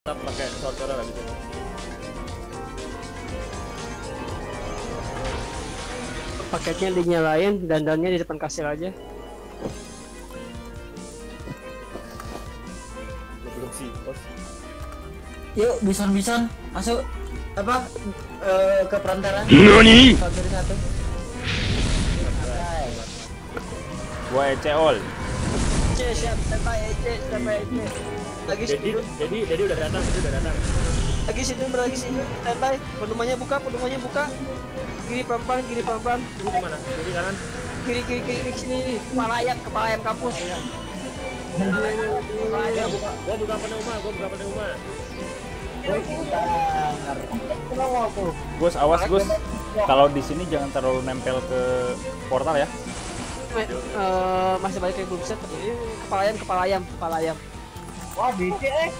Tetap pakai sorcerer habis itu. Paketnya dinyalain, dandannya di depan kasir aja. Belum sih, bos. Yuk, bison masuk apa ke perantaran. Nani? Satu satu. Gua Eceol. Siap, standby lagi Jadi udah datang, lagi sini, standby. Penumpangnya buka. Kiri pelan-pelan. Dulu kemana? Kiri kanan. Kiri sini. Kepala ayam kampus. Gua buka pneuma. Gus, awas Gus. Kalau di sini jangan terlalu nempel ke portal ya. Masih balik ke grup set. Ini kepala ayam. Wah, dikit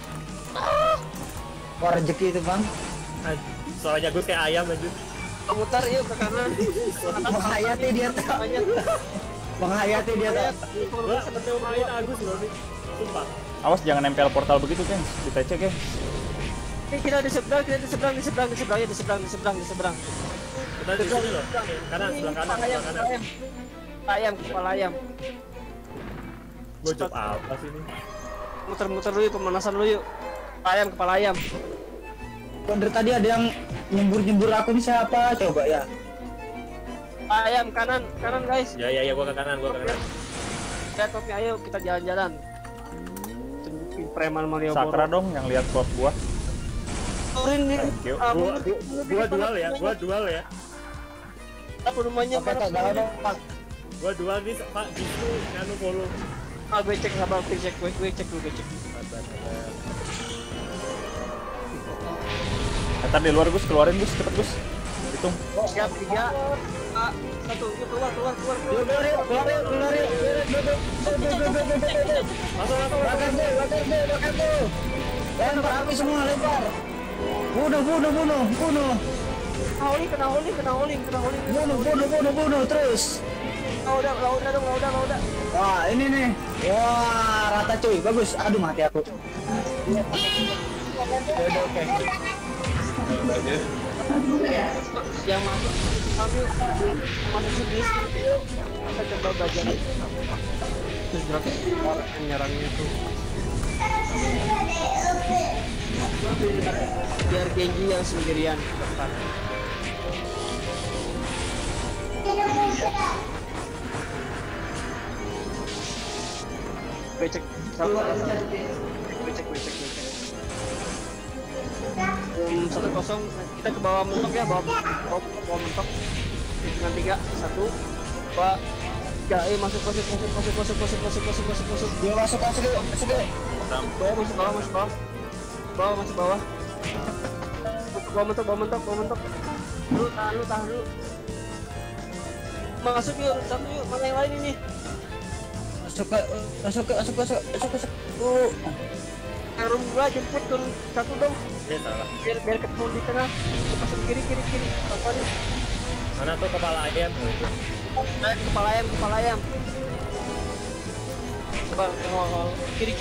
Wah, rezeki itu, Bang. Suaranya gue kayak ayam aja. Mutar yuk ke kanan. Menghayati dia tak. Menghayati dia tak. Gua seperti main Agus loh nih. Sumpah. Awas jangan nempel portal begitu, Gengs. Di TC, Gengs. Kita di seberang. Kita di sini loh. Kanan, sebelah kanan. Kepala ayam. Gue job apa sih ini? Muter dulu yuk, pemanasan dulu yuk. Kepala ayam. Dari tadi ada yang nyembur aku nih, siapa? Coba ya. Ayam kanan guys. Ya, gua ke kanan. Lihat topnya, ayo kita jalan-jalan. Tunjukin preman Malioboro. Sakra dong yang lihat klub gua. Turin nih. Thank you. Gua dual ya. Apa rumahnya? Oke, tak galau dong, Pak. Gua dual nih, Pak. Gitu, nganu follow. Gue cek sabar, gue cek dulu. Ntar di luar Gus, keluarin Gus, cepet Gus. Hitung. Siap 3, 1, yuk keluar. Keluar yuk. Bakar tuh. Lempar api semua, lempar. Bunuh. Kena hauling. Bunuh terus. Lauda. Wah, ini nih. Wah, rata cuy. Bagus. Aduh, mati aku. Oke. Yang masuk kami masuk bis. Kita coba bagian terus gerak nyerangnya tuh. Biar Genji yang sendirian depan. Gue cek. Satu kosong kita ke bawah mentok ya, bawah mentok dengan 3, 1, 2, 3, masuk. Dia masuk yuk. Bawah mentok. Lu tahan dulu. Masuk yuk, satu yuk, mana yang lain ini? Masuk. Turun gua jemput, turun 1 dong. Ya salah. Biar ketemu di tengah. Masuk kiri. Apa nih? Mana tuh kepala ayam? Kepala ayam. Coba kiri.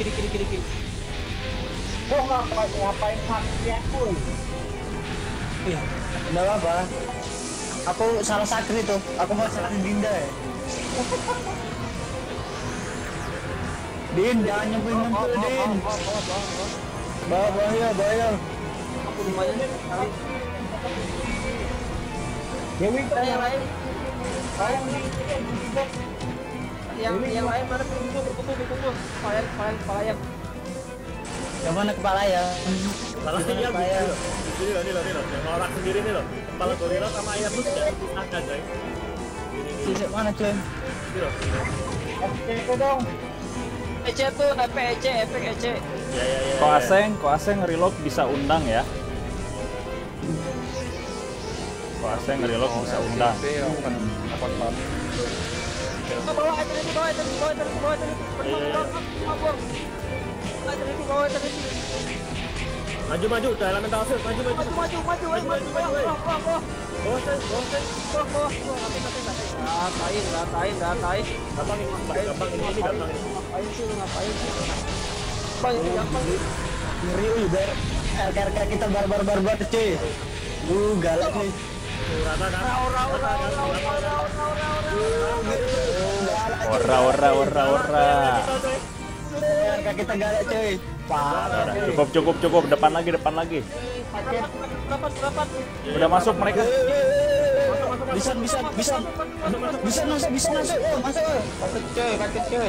Gua ngapain mati aku? Iya, enggak apa. Aku salah sakri tuh. Aku mau salahin Dinda ya. Din, jangan nyempil Din. Bahaya. Aku rumahnya kali. Dewi, Yang lain. Yang lain mana berkumpul. Kepala ayam. yang mana kepala ya? Salah sih ya, ini loh. Yang orang sendiri nih loh. Kepala gorila sama ayam tuh tidak dipisahkan, guys. Sisik mana cuy? Ini loh. Oke dong. EC tuh, efek EC. Ya. Koaseng reload bisa undang ya. Koaseng reload bisa undang. Bawah Maju, udah elemental shield, maju. Ngapain Gampang ini. ngapain sih? Bang, ini gampang. Ngeri biar RK kita barbar cuy. Galak cuy. Rata kan? Ora. RK kita galak cuy. Udah, cukup. Depan lagi. Berapa? Udah masuk mereka. Bisa masuk. Masuk cuy.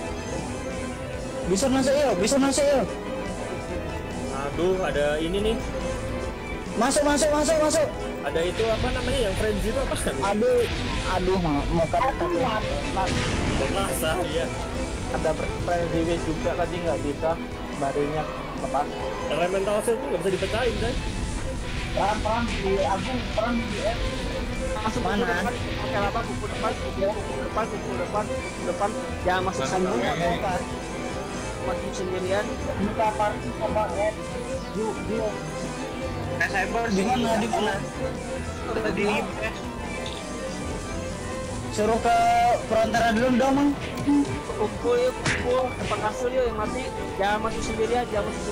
Bisa masuk yuk. Aduh, ada ini nih. Masuk. Ada itu apa namanya yang frenzy itu apa? Aduh, mau kata Masa, iya. ada frenzy juga tadi nggak bisa barunya lepas. Elemental shield tuh nggak bisa dipecahin kan? Perang di Agung, perang di F. Masuk Mana? Oke apa? Kuku depan. Jangan masuk sambung. Masuk sendirian. Buka party coba F. Cyber Di mana? udah di Suruh ke perantara dulu dong, Mang. kumpul depan kasur yuk yang mati. Jangan masuk sendirian.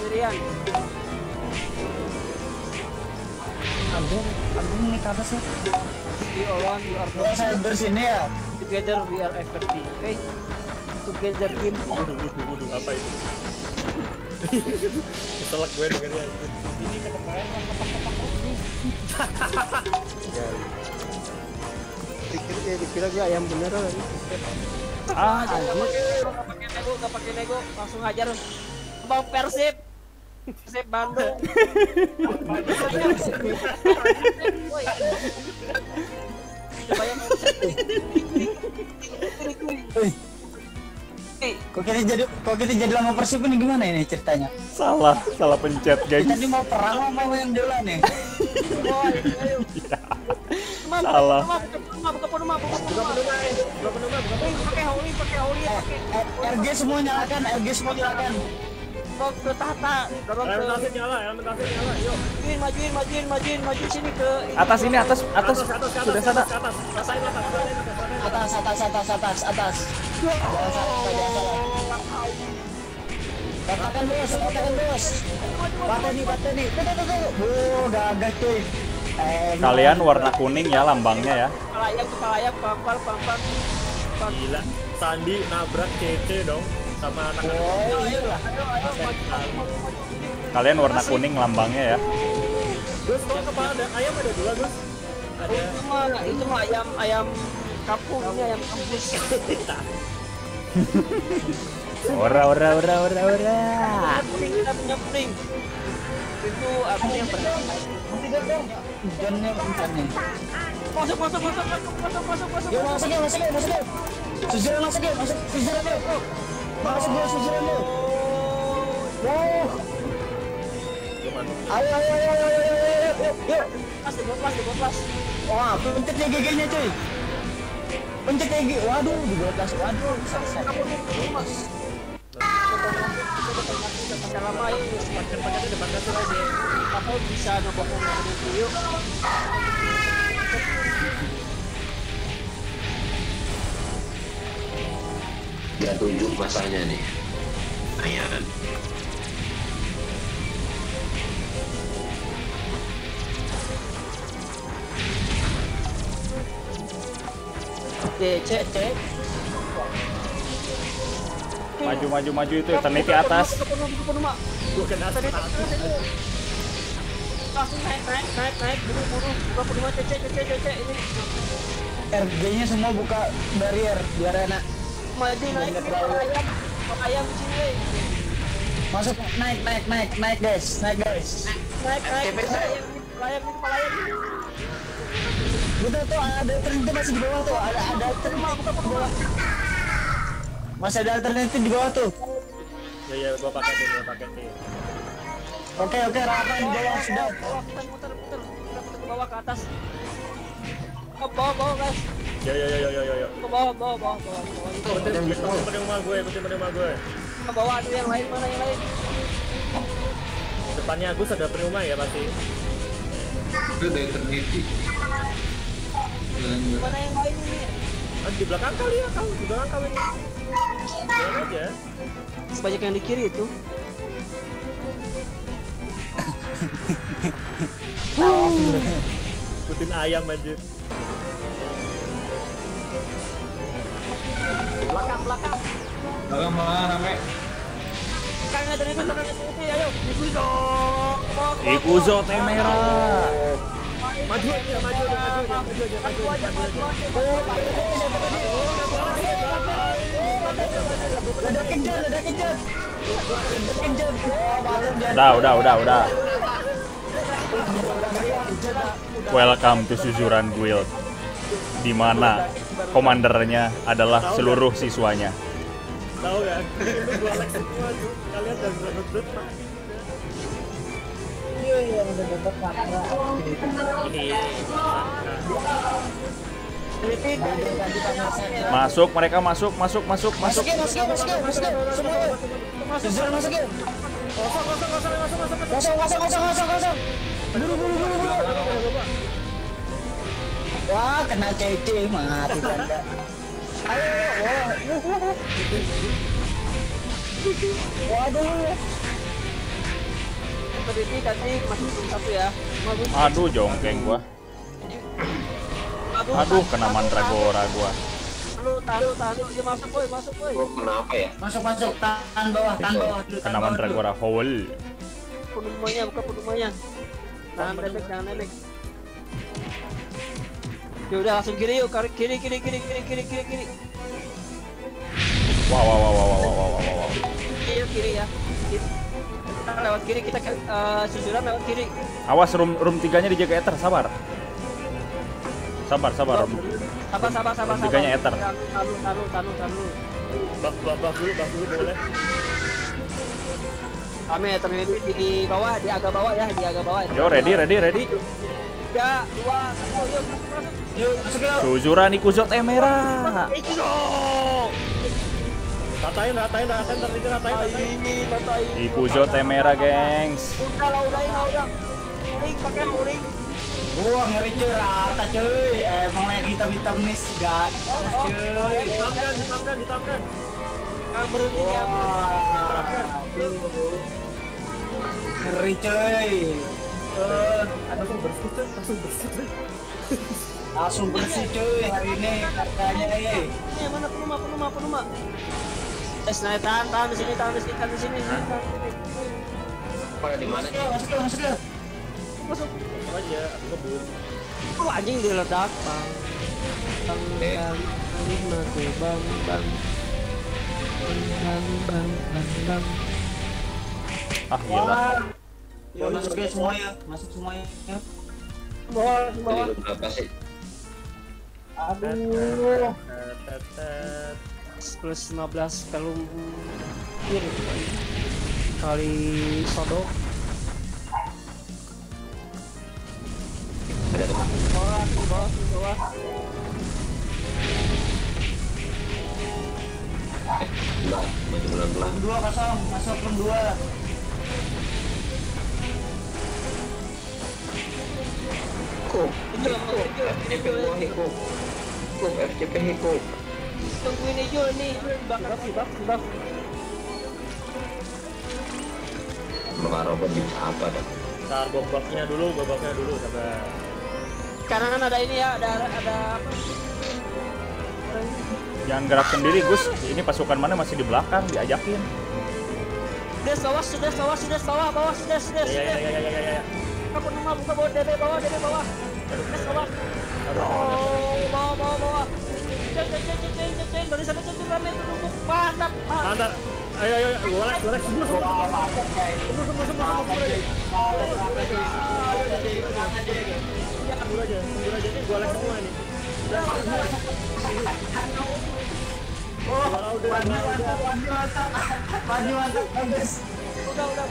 Agung ini ke atas ya. Di orang di Kalau saya bersini ya. together we are effective. Okay? Together team. Waduh, apa itu? Keselak gue dengernya. Ini keteparan Dikira dia ayam beneran lagi. Gak pakai nego, langsung ajar. Bang Persib Bandung. Kok kita jadi lama Persib ini gimana ini ceritanya? Salah pencet, guys. Kita ini mau perang mau yang jalan nih. Salah. Buka penuh. Pakai holi. RG semua nyalakan. Mau ke tahta, dorong ke. elemental nyala, yuk. Majuin sini ke. Atas. Sudah sana. Rasain Atas. Jangan salah. Katakan bos. Bata nih. Tuh, gagah cuy. Kalian warna kuning ya lambangnya ya. Kepala ayam, pelan-pelan. Gila, Sandi nabrak CC dong sama anak-anak. Oh iya. Kalian warna kuning lambangnya ya. Gus, kok kepala ada ayam ada dua, Gus? Ada. Itu mah ayam kampung, ini ayam kampus. Ora. Kita punya puning. Itu apa yang pernah? Tidak dong. Jangan nih. Masuk. Yo masuk. Susuran masuk. Susuran dulu. Wow. Ayo. Yuk. Pas. Wah, pencet GG-nya cuy. Pencet GG. Waduh, di 12. Waduh, selesai. Kita lama ini pakai depan kasur aja. Apa bisa ngebohong dulu yuk. Gak tunjuk masanya nih. Ayan. Cek. Maju itu Eternity atas. Gue kena tadi. Langsung naik buru 25 cek ini. RG-nya semua buka barrier biar enak. Maju naik ayam di sini. Masuk naik guys. Naik ayam ini kepala ayam. Betul tuh ada alternatif masih di bawah tuh. Ada alternatif di bawah. Masih ada alternatif di bawah tuh. Ya, gua paketin. Oke, Rafa di bawah sudah. Muter ke bawah ke atas. Ke bawah guys. Yo. Ke bawah. Ikutin rumah gue. Ke bawah ada yang lain, mana yang lain? Depannya Agus ada rumah ya pasti. Itu dari Eternity. Mana yang lain ini? Di belakang kali ya, di belakang kali. Jalan aja. Sebanyak yang di kiri itu. Ikutin ayam anjir. Belakang. Belakang mana rame? Belakangnya dari itu, ayo. Ikuzo Temera. Maju aja. Udah. Welcome to Suzuran Guild, di mana komandernya adalah seluruh siswanya. Tahu kan? Itu gua like semua tuh. Kalian dan rekrut Iya, udah dapat makna. Masuk, mereka masuk. Masukin. Semua. Suzuran masukin. Kosong. Buru. Wah, kena cece mati Anda. Ayo. Waduh. Tadi masih satu ya. Aduh, jongkeng gua. Aduh, kena mandragora gua. Tahan, dia masuk boy. Gua kenapa ya? Masuk. Tahan bawah. Kena mandragora hole. Buka penumpangnya. Jangan nenek. Ya udah langsung kiri yuk, kiri. Wow. Kiri ya. Kita lewat kiri, kita susuran lewat kiri. Awas, room 3-nya dijaga Ether, sabar. Sabar. Sabar. Room 3-nya Ether. Taruh. Bak dulu boleh. Kami terlihat di bawah, di agak bawah ya. Yo, ready. 3, 2, 1, yuk. Masuk yuk. Suzuran Ikuzo Temera. Ratain. Ikuzo Temera, gengs. Udah. Pakai muring. Wah, ngeri cuy, rata cuy. Emang yang hitam nih gak. Cuy. Ditamkan. Berhenti ya. Ngeri cuy. Langsung bersih cuy hari ini harganya nih. Mana penuma. Tahan di sini. Pada di mana? Masuk yuk. Masuk. Aja, aku kebun. Anjing diledak, Bang. Bang. Ah, gila. Yuk masuk semuanya. Bawah. Tadi berapa sih? Aduh. Plus 15 kalau kiri kali sodok. Ada teman. Bawah. Maju pelan-pelan. Room 2 kosong, masuk room 2. FCP Heko. Tungguin hijau nih, bakar. Bakar robot bisa apa dah? Ntar gobaknya dulu, sabar. Kanan ada ini ya, ada apa? Jangan gerak sendiri, Gus. Ini pasukan mana masih di belakang, diajakin. Sudah bawah. Ya. Buka penuma, buka bawah, DB bawah. Sudah bawah. Bawah. Ceng. Dari sana ceng rame tuh. Mantap. Mantap. Ayo, gua like semua. Tunggu aja nih, gua like semua nih. Mantap, bagus. Udah.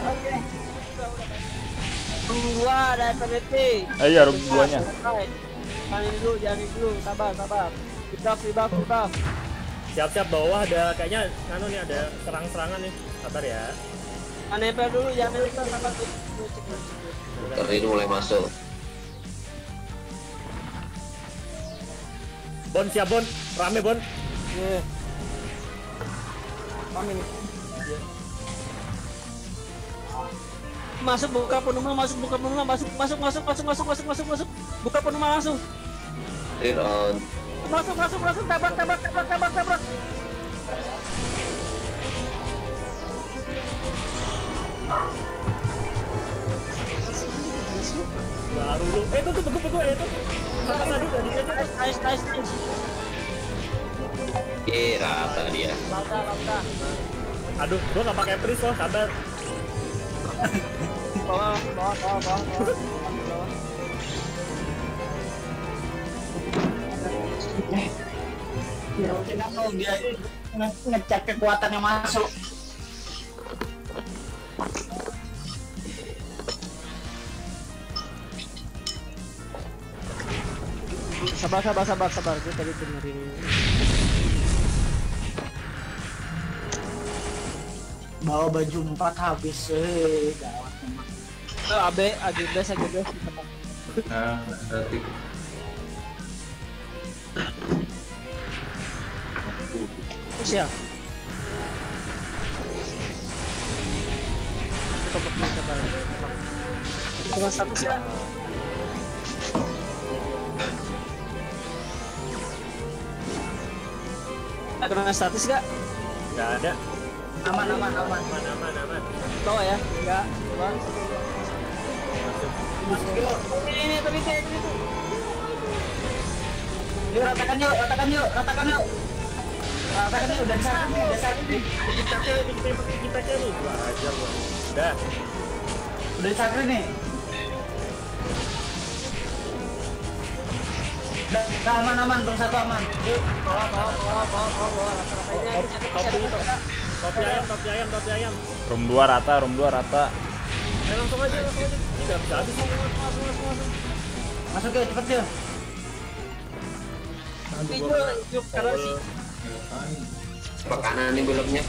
Dua ada penalti. Iya, room 2-nya. Jangan dulu, sabar. Kita buff. Siap bawah ada kayaknya nih ada serang-serangan nih. Sabar ya. Nempel dulu, jangan lupa sabar. Ntar ini mulai masuk. Bon, siap Bon. Rame Bon. Kami nih. Masuk buka penuh masuk buka penuh masuk buka penuh langsung. Clear on. Masuk tabrak. Baru lu. Itu tunggu itu. Sama tadi udah dikecek. Nice. Rata dia. Lauda. Aduh, gua nggak pakai freeze loh, sabar. Bawah. Ya, kenapa dia ngecek kekuatan yang masuk? Sabar. Gue tadi dengerin. Bawa baju 4 habis, gawat memang. AGBS. Nah, berarti Siap. Dengan status ya. Dengan status gak? Nggak ada. Aman. Aman. Bawa ya? Enggak. Bang. Ini tadi itu. Yuk, ratakan yuk. Ratakan yuk, udah sakit. Kita ke nih. Gua ajar gua. Udah. Udah sakit nih. Udah aman, terus satu aman. Yuk. Bawa. Topi ayam. Room 2 rata. Langsung aja. Ini nggak bisa habis. Masuk yuk, cepet yuk. Yuk, karena sih. sepak kanan nih beloknya.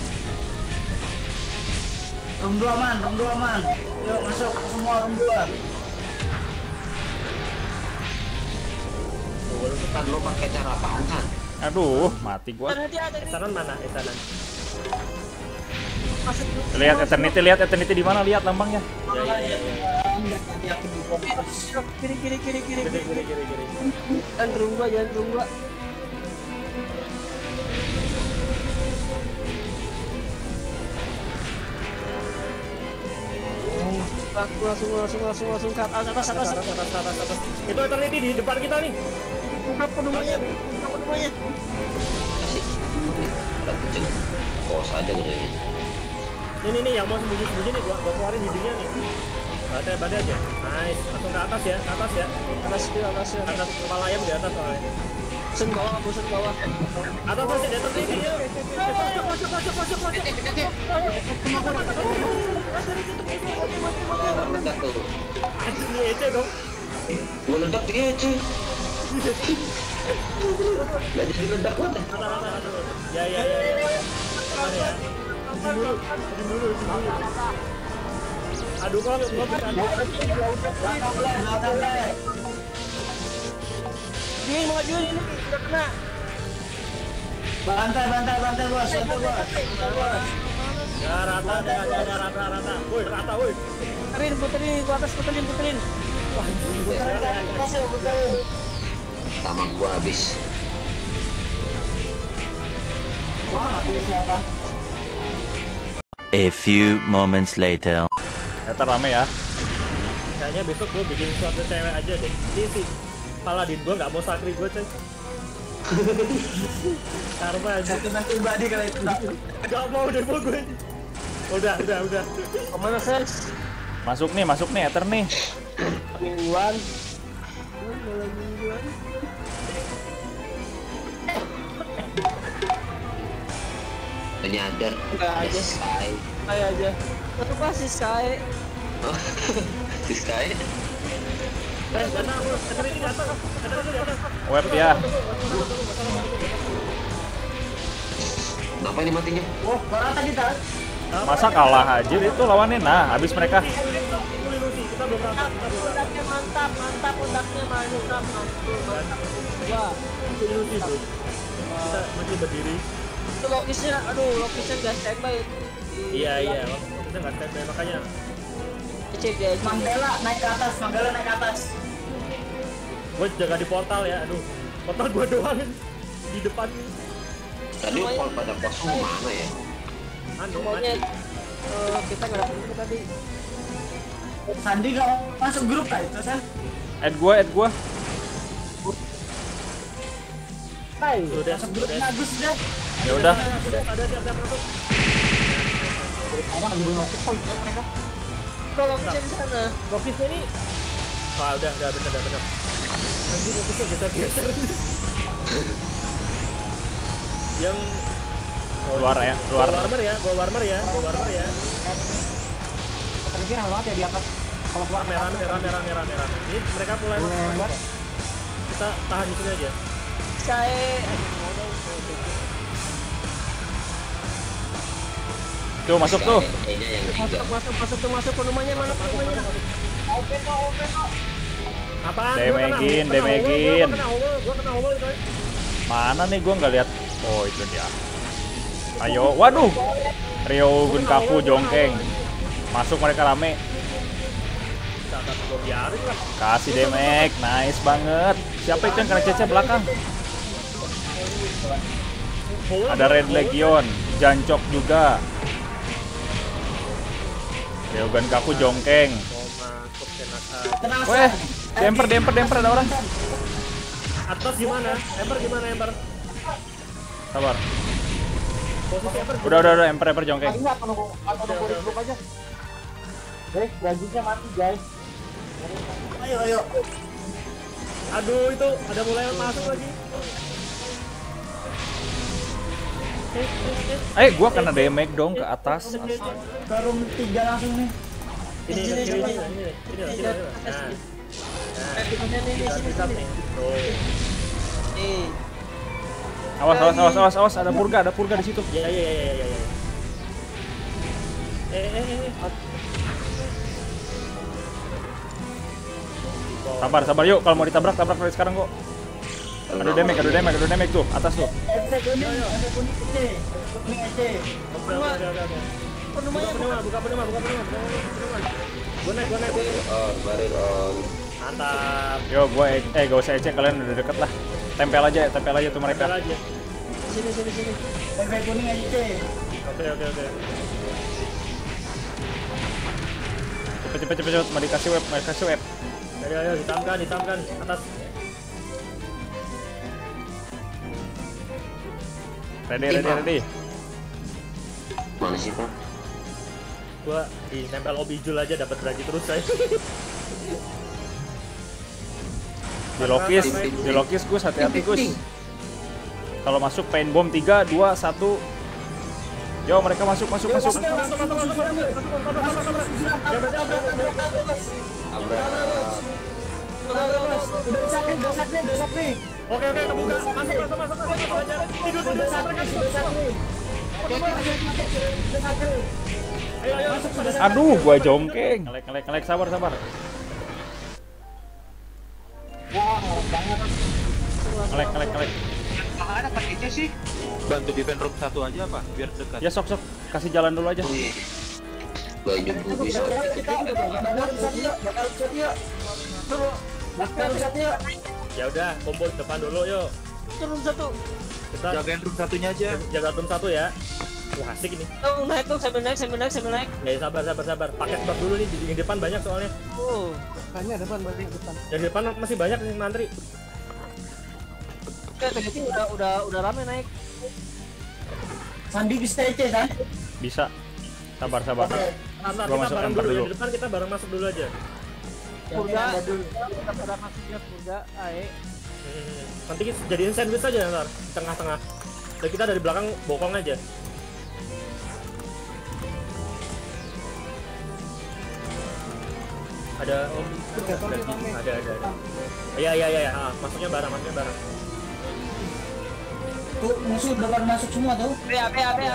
Room 2 aman. Yuk, masuk semua room 2. Kan lo pakai cara apaan kan? Aduh, mati gua. Etanan mana? Etanan. Lihat Eternity di mana? Lihat lambangnya. Ya. Kiri. Kiri. Jangan terunggu. Langsung ke atas. Itu Eternity di depan kita nih. Buka penuhnya. Kasih. Udah kucing. Kos aja gedenya. Ini yang mau sembunyi nih, gua keluarin hidungnya nih. Badai aja. Nice. Langsung ke atas ya. Atas. Atas kepala ayam di atas soalnya. Bosan bawah. Atas masih di atas ini. Masuk. Ledak tuh. Anjing ini aja dong. Gua ledak dia cuy. Gak jadi ledak gua. Rata. Ya. Sabar ya. Dulu. Aduh, gua bisa. Ini mau jual ini udah kena. Bantai bos. Ya rata. Woi, rata woi. Puterin ke atas, puterin. Sama gua habis. A few moments later. Eta rame ya. Kayaknya besok gue bikin suatu cewek aja deh. Ini sih Paladin gue nggak mau sakri gue coy. Karma aja. Kena pribadi kalau itu. Gak mau deh gue. Udah. Kemana ses? Masuk nih Ether nih. Mingguan. Nyadar. Enggak aja. Sky. Kayak aja. Satu pasti Sky. Si Sky. Web ya. Kenapa ini matinya? Oh, rata kita. Masa kalah aja itu lawannya. Nah, habis mereka. Udaknya mantap, udaknya mantap. Wah, Kita masih berdiri. itu lokisnya nggak standby. Iya. Kita nggak standby makanya. Cek dia aja. Manggala naik ke atas, Manggala naik ke atas. Gue jaga di portal ya, aduh. Portal gue doang di depan. Tadi pol pada kosong mana ya? Anu, Pokoknya kita nggak dapet itu tadi. Sandi nggak masuk grup kan itu San? Add gua. Hai, Udah, masuk grup udah. Agus dah. Ya udah. Ada siap masuk. Orang belum masuk kok mereka. Kalau bisa di sana. Fokusnya ini. Wah, udah bener. Nanti fokusnya geser. Yang Keluar ya, keluar. Gua warmer ya. Terakhir banget ya di atas. Kalau keluar Merah. Ini mereka mulai masuk. Kita tahan di sini aja. Saya Tuh masuk tuh. Kayaknya yang tiga. masuk ke rumahnya mana rumahnya? Apaan? Damagin. Gua kena hole itu. Mana nih gua nggak lihat. Oh itu dia. Ayo, waduh. Ryogun Kaku jongkeng. Masuk mereka rame. Gua biarin lah. Kasih damage, nice banget. Siapa itu yang kena cece belakang? Ada Red Legion, Jancok juga. Ryogun Kaku jongkeng. Masuk enak aja. Weh, demper ada orang. Atas gimana? Ember. Sabar. Posisi ember. Udah, emper jongkeng. Enggak atau di grup aja. Guys, janjinya mati guys. Ayo. Aduh, itu ada mulai masuk lagi. Gua kena damage dong ke atas. Baru 3 langsung nih. Ini. Nah. Bisa nih. Tuh. Nih. Awas, ada purga di situ. Ya. Sabar yuk, kalau mau ditabrak dari sekarang kok. Ada damage tuh, atas tuh. Kuning aja. Buka penuh. Gua naik. Barir on. Mantap. Yo, gak usah ecek, kalian udah deket lah. Tempel aja tuh mereka. Ambil aja. Sini. Kuning aja. Oke. Cepet, mau dikasih web. Ayo, ditamkan atas. Ready. Mana sih Pak? Gua di nempel obijul aja dapat lagi terus saya. Di lokis Gus, hati-hati Gus. Kalau masuk paint bomb 3, 2, 1. Yo, mereka masuk. Udah sakit. Oke, kebuka. Masuk aja. Tidur Ayo, masuk. Aduh, gua jongkeng. Ngelek, sabar. Ngelek. Ada paketnya sih. Bantu defend room 1 aja apa? Biar dekat. Ya sok, kasih jalan dulu aja. Baju gue bisa. Ya udah, kumpul depan dulu yuk. Turun satu. Kita Jagain room 1-nya aja. jaga room 1 ya. Wah, asik ini. Naik tuh sambil naik. Ya sabar. Pakai sebab dulu nih, di depan banyak soalnya. Oh. Kayaknya depan. Yang di depan masih banyak nih mantri. Tadi udah rame naik. Sandi bisa aja, San. Bisa. Sabar. Ntar Gua kita masuk bareng emper dulu. dulu. Yang di depan kita bareng masuk dulu aja. Purga. Kita pada masuknya purga. Ae. Nanti kita jadiin sandwich aja ntar di tengah-tengah. Dan kita dari belakang bokong aja. Ada ada. Iya. Masuknya bareng. Tuh, musuh depan masuk semua tuh. AB.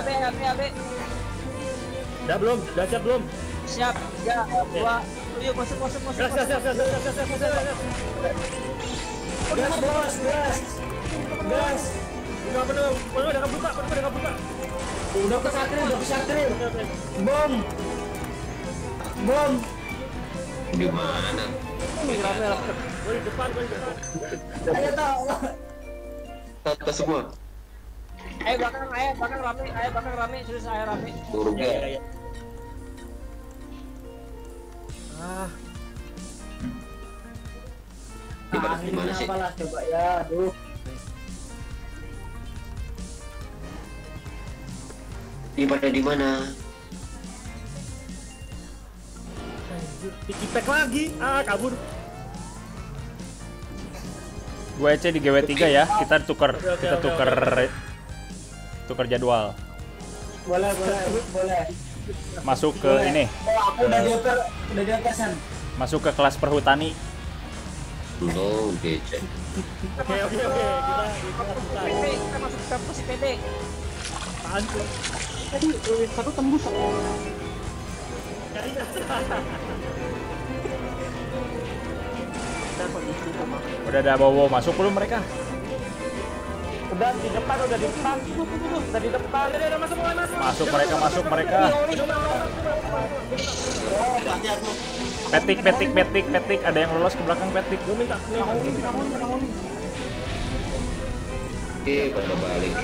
Udah belum? Udah siap belum? Siap. 3, 2. Yuk masuk. Siap. Gas. Udah kebuka. Udah ke sakri. Bom. Di mana? Ini rame lah. Gue di depan, gue di depan. Ayo tahu. Atas semua. Ayo belakang rame, serius ayo rame. Turun Ya, ya, ya. ya. Ah, Di mana sih? Apalah coba ya, aduh. Di mana? anjir, Tiki pack lagi. Ah, kabur. Gue EC di GW3 ya. Kita tukar tukar jadwal. Boleh. Masuk ke ini. Oh, aku udah dioper, Masuk ke kelas perhutani. Oh, becek. Oke. Kita Kita masuk ke kampus PD. apaan tuh? Tadi satu tembus. Udah ada bawa masuk belum mereka? Udah di depan. Udah masuk. Masuk mereka. Petik. Ada yang lolos ke belakang petik. Gue minta Pada balik.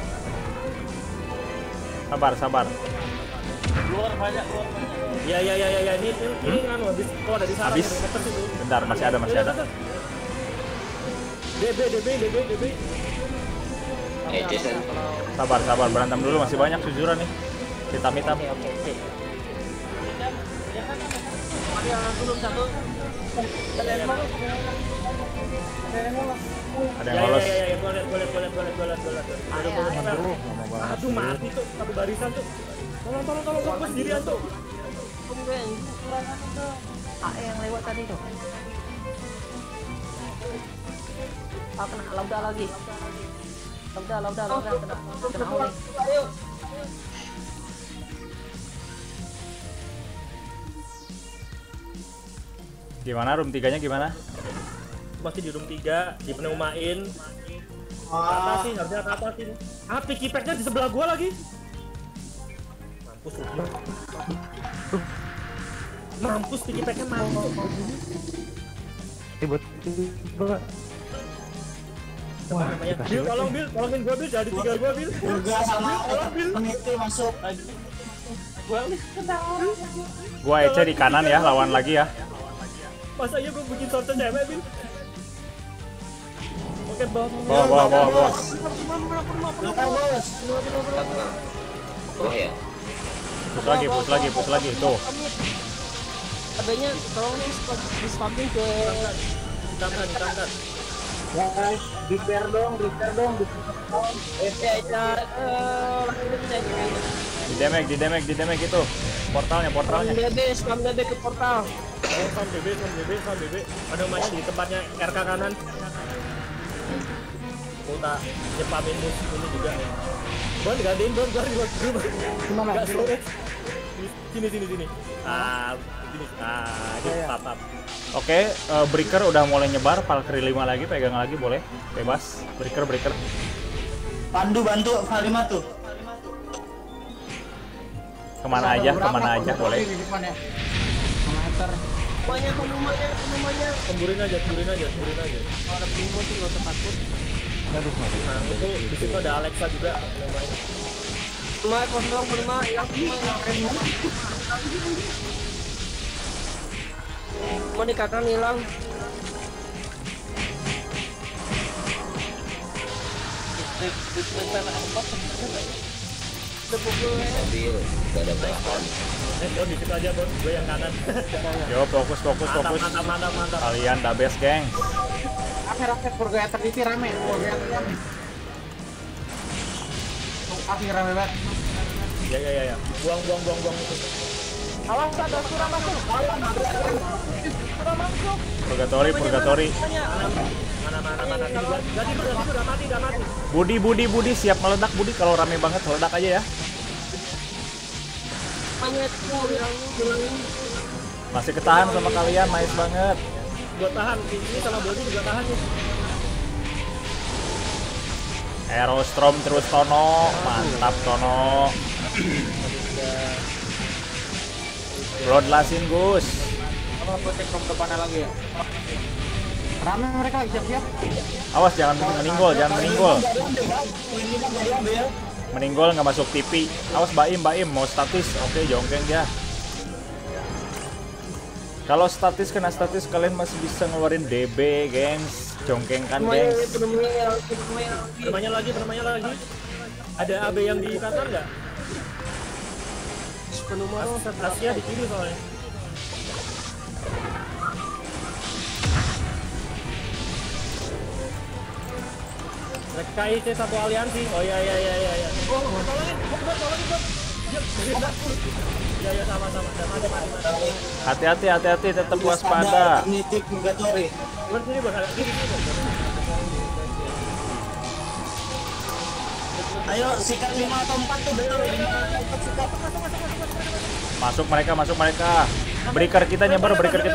Sabar. Ya, ini kan habis kok ada di sana. Habis. Ada itu. Bentar, masih ada. DB. Jason. Sabar, berantem dulu, masih banyak sujuran nih. Hitam. Oke. Ada yang belum satu. Ada yang mau. Ada yang lolos. Ya, boleh. Aduh, mati tuh satu barisan tuh. Tolong fokus dirian tuh. AE yang lewat tadi tuh. Kena lauda lagi. Lauda kena oli. Gimana room 3-nya gimana? Masih di room 3, di pneumain. Harusnya ke atas ini. Ah, picky pack-nya di sebelah gua lagi. Mampus picky pack-nya mampus. Tiba-tiba. Wah, Bil, tolongin gua Bil, jadi 3 gua Bil. Burga sama Bil. Peniti masuk. Gua EC di kanan ya, lawan lagi ya. Masa iya gua bikin sorte cewek Bil. Oke, bawa. Bawa. Belakang bos. Oh ya. Push lagi. Tuh. Adanya tolong nih di spamming ke Ditamkan. Guys, repair dong. Di damage itu. Portalnya. Spam DB ke portal. Spam DB. Ada namanya di tempatnya RK kanan. Gua tak nyepamin musuh ini juga. Bon, gadein Bon, keluar di grup. Gimana? Enggak storage. Sini. Sini. Papap. Oke, breaker udah mulai nyebar, Valkyrie 5 lagi, pegang lagi boleh. Bebas. Breaker. Pandu bantu Falima tuh. Kemana aja boleh. Rumahnya. Semburin aja. Ada bingung sih, gak usah takut. Nah, itu di situ ada Alexa juga. Rumah kosong, yang mau di kanan hilang. Mobil. Gak ada bahan. Bon, di situ aja Bon, gue yang kanan. Yo, fokus. Mantap. Kalian the best, geng. Akhir Purgator itu rame. Rame banget. Ya. Buang itu. Awas ada surah masuk. Purgatory. Mana. Gak tidur, udah mati. Budi siap meledak Budi, kalau rame banget meledak aja ya. Masih ketahan sama kalian, nice banget. Gua tahan, ini sama Bodi juga tahan nih. Aerostrom terus Tono, mantap Tono. Bloodlastin Gus. Apa gua cek ke depannya lagi ya? Rame mereka lagi siap-siap. Awas jangan meninggal, jangan meninggal. Meninggal nggak masuk TV. Awas Baim mau statis. Oke, jongkeng dia. Kalau statis kena statis kalian masih bisa ngeluarin DB, gengs. Jongkeng kan, gengs. Bermainnya lagi. Ada AB yang di kantor nggak? Asia di kiri soalnya. Mereka IC satu aliansi. Oh iya. Oh, tolongin, tolongin. Ya, sama. Hati-hati, tetap waspada. Ini tik negatory. Sini, Bos. Ayo sikat 5 atau 4 tuh betul. Masuk mereka. Breaker kita nyebar.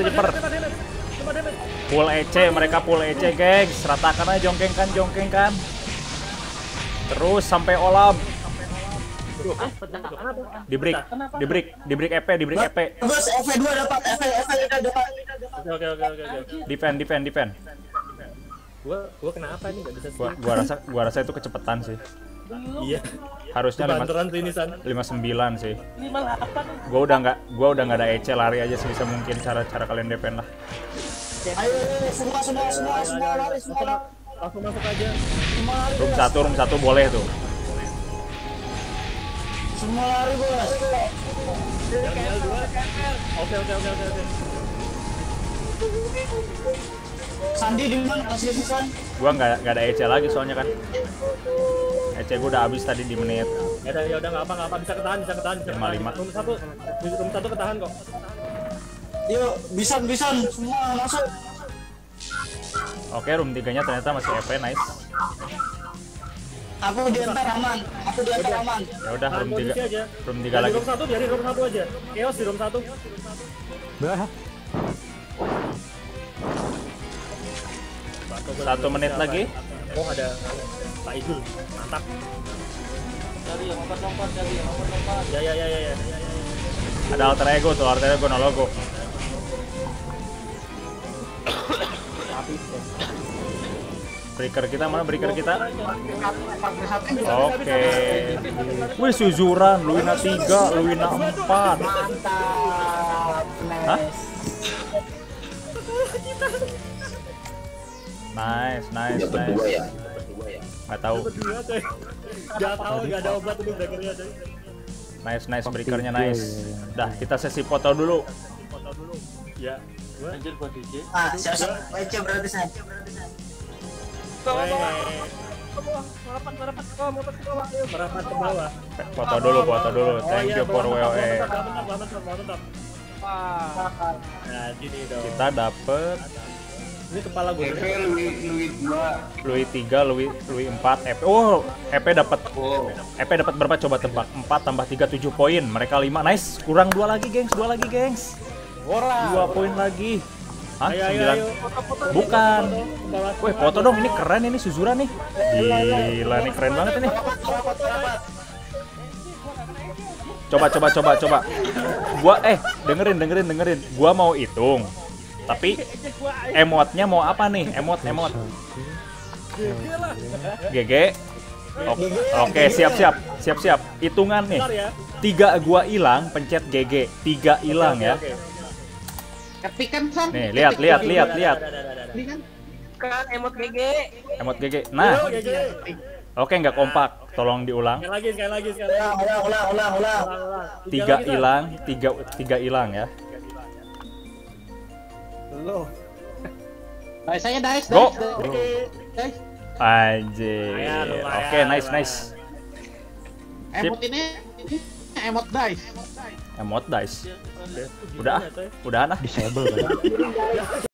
Full EC, mereka full EC, gengs. Ratakan aja jongkeng kan. Terus sampai olam. Di break EP. Bos, FV2 dapat, FV dapat. Oke. Defend. Gua kenapa nih enggak bisa sih? Gua rasa itu kecepatan sih. Iya. Harusnya Banteran finisan. 59 sih. Gua udah nggak ada EC, lari aja sebisa mungkin cara kalian defend lah. Ayo semua lari. Langsung masuk aja. Room 1 boleh tuh. Semua lari, Bos. Oke. Sandi di mana? Masih San? Gua nggak ada EC lagi soalnya kan. EC gua udah habis tadi di menit. Ya udah enggak apa bisa ketahan. 55. Room 1 ketahan kok. Yuk, bisa semua masuk. Oke, room 3-nya ternyata masih EP, nice. Aku di antar aman. Ya udah room 3. Aja. Room 3 lagi. Room 1 biarin room 1 aja. Chaos di room 1. Satu menit lagi. Oh, ada Pak Idul. Mantap. Ya. Ada alter ego no logo. Breaker kita mana? Oke. Wih, Suzuran, Luina 3, Luina 4. Mantap. Hah? Nice. Berdua ya. Nggak tahu. Enggak tahu, enggak ada obat itu breakernya, coy. Nice, breakernya nice. Dah, kita sesi foto dulu. Ya. Anjir buat DJ. Siap. Baca berarti San. Merapat ke bawah. Foto dulu. Thank you for WOE. Bentar. Nah, gini dong. Kita dapet Ini kepala gue. Louis 3, Louis 4, EP. Oh, EP dapat. EP dapat berapa coba tebak? 4 tambah 3 7 poin. Mereka 5. Nice. Kurang 2 lagi, gengs. 2 poin lagi. Hah? 9. Bukan. Wih, foto dong. Ini keren ini Suzura nih. Gila, ini keren banget ini. Coba. Gua dengerin. Gua mau hitung. Tapi emotnya mau apa nih? Emot. GG. Oke, siap. Hitungan nih. 3 gua hilang, pencet GG. 3 hilang ya. Ketik kan, San? Nih, lihat. Ini kan Emot GG. Emot GG. Nah. Oke, nggak kompak. Tolong diulang. Sekali lagi. Ulang. 3 hilang ya. Loh. Saya dice. Go. Dice. Anjir. Oke, nice. Emot ini emot dice. Emot dice. Udah ah. Disable kan.